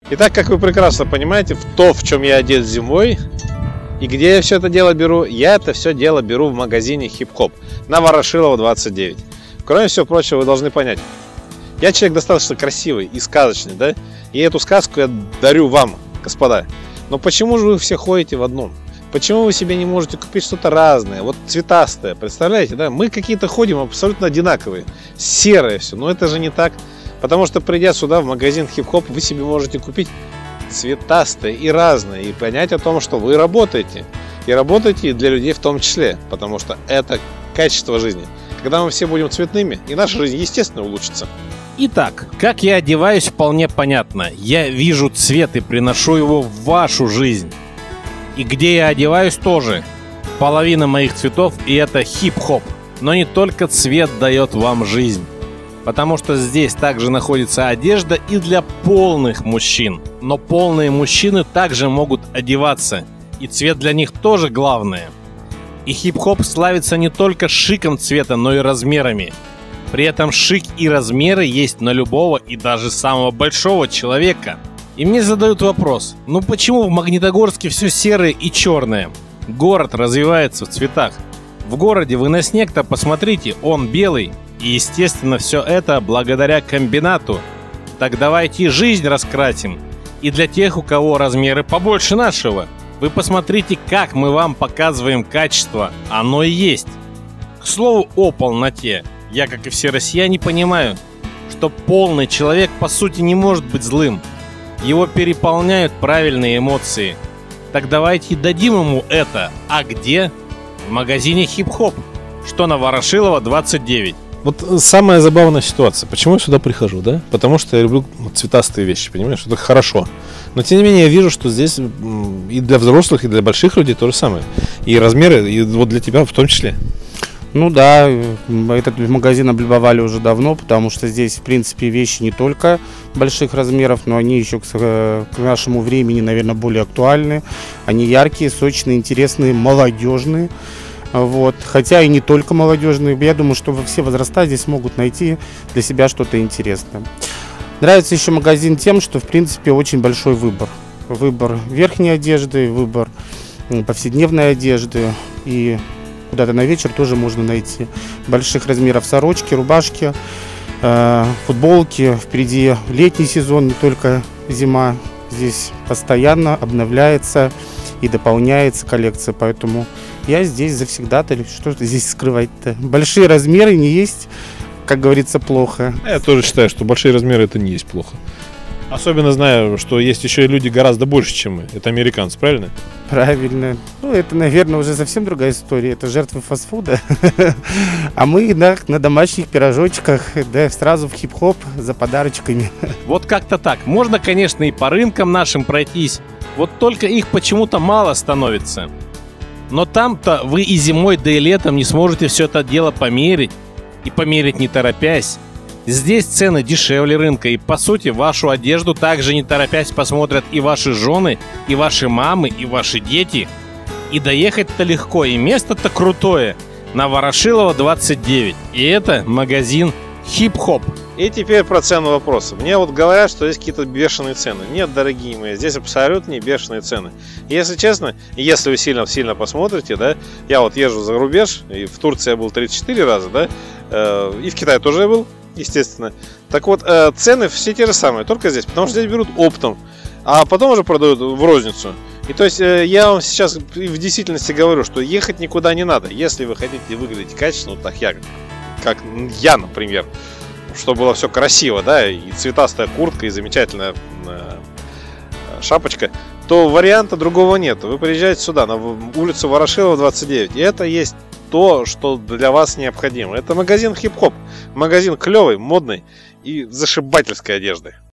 Итак, как вы прекрасно понимаете, в чем я одет зимой и где я все это дело беру, я это все дело беру в магазине Хип-Хоп на Ворошилова 29. Кроме всего прочего, вы должны понять, я человек достаточно красивый и сказочный, да? И эту сказку я дарю вам, господа. Но почему же вы все ходите в одном? Почему вы себе не можете купить что-то разное, вот цветастое, представляете, да? Мы какие-то ходим абсолютно одинаковые, серое все, но это же не так. Потому что, придя сюда, в магазин Хип-Хоп, вы себе можете купить цветастое и разное, и понять о том, что вы работаете. И работаете для людей в том числе, потому что это качество жизни. Когда мы все будем цветными, и наша жизнь, естественно, улучшится. Итак, как я одеваюсь, вполне понятно. Я вижу цвет и приношу его в вашу жизнь. И где я одеваюсь тоже. Половина моих цветов, и это хип-хоп. Но не только цвет дает вам жизнь. Потому что здесь также находится одежда и для полных мужчин. Но полные мужчины также могут одеваться. И цвет для них тоже главное. И хип-хоп славится не только шиком цвета, но и размерами. При этом шик и размеры есть на любого и даже самого большого человека. И мне задают вопрос, ну почему в Магнитогорске все серое и черное? Город развивается в цветах. В городе вы на снег-то посмотрите, он белый. И естественно все это благодаря комбинату. Так давайте жизнь раскрасим. И для тех, у кого размеры побольше нашего. Вы посмотрите, как мы вам показываем качество. Оно и есть. К слову о полноте. Я, как и все россияне, понимаю, что полный человек по сути не может быть злым. Его переполняют правильные эмоции. Так давайте дадим ему это. А где? В магазине Хип-Хоп, что на Ворошилова 29. Вот самая забавная ситуация. Почему я сюда прихожу, да? Потому что я люблю цветастые вещи, понимаешь? Это хорошо. Но тем не менее я вижу, что здесь и для взрослых, и для больших людей то же самое. И размеры, и вот для тебя в том числе. Ну да, этот магазин облюбовали уже давно, потому что здесь, в принципе, вещи не только больших размеров, но они еще к нашему времени, наверное, более актуальны. Они яркие, сочные, интересные, молодежные. Вот. Хотя и не только молодежные. Я думаю, что все возраста здесь могут найти для себя что-то интересное. Нравится еще магазин тем, что, в принципе, очень большой выбор. Выбор верхней одежды, выбор повседневной одежды и куда-то на вечер тоже можно найти. Больших размеров сорочки, рубашки, футболки. Впереди летний сезон, не только зима. Здесь постоянно обновляется и дополняется коллекция. Поэтому я здесь завсегдатый. Что здесь скрывать-то? Большие размеры не есть, как говорится, плохо. Я тоже считаю, что большие размеры это не есть плохо. Особенно знаю, что есть еще и люди гораздо больше, чем мы. Это американцы, правильно? Правильно. Ну, это, наверное, уже совсем другая история. Это жертвы фастфуда. А мы на домашних пирожочках, да, сразу в хип-хоп за подарочками. Вот как-то так. Можно, конечно, и по рынкам нашим пройтись. Вот только их почему-то мало становится. Но там-то вы и зимой, да и летом не сможете все это дело померить. И померить не торопясь. Здесь цены дешевле рынка, и по сути вашу одежду также не торопясь посмотрят и ваши жены, и ваши мамы, и ваши дети. И доехать-то легко, и место-то крутое. На Ворошилова 29. И это магазин Хип-Хоп. И теперь про цену вопроса. Мне вот говорят, что здесь какие-то бешеные цены. Нет, дорогие мои, здесь абсолютно не бешеные цены. Если честно, если вы сильно посмотрите, да, я вот езжу за рубеж, и в Турции я был 34 раза, да, и в Китае тоже я был, естественно. Так вот, цены все те же самые, только здесь, потому что здесь берут оптом, а потом уже продают в розницу. И то есть я вам сейчас в действительности говорю, что ехать никуда не надо, если вы хотите выглядеть качественно, вот так как я, например, чтобы было все красиво, да, и цветастая куртка, и замечательная шапочка, то варианта другого нет. Вы приезжаете сюда, на улицу Ворошилова 29, и это есть то, что для вас необходимо. Это магазин Хип-Хоп, магазин клевый, модный и зашибательской одежды.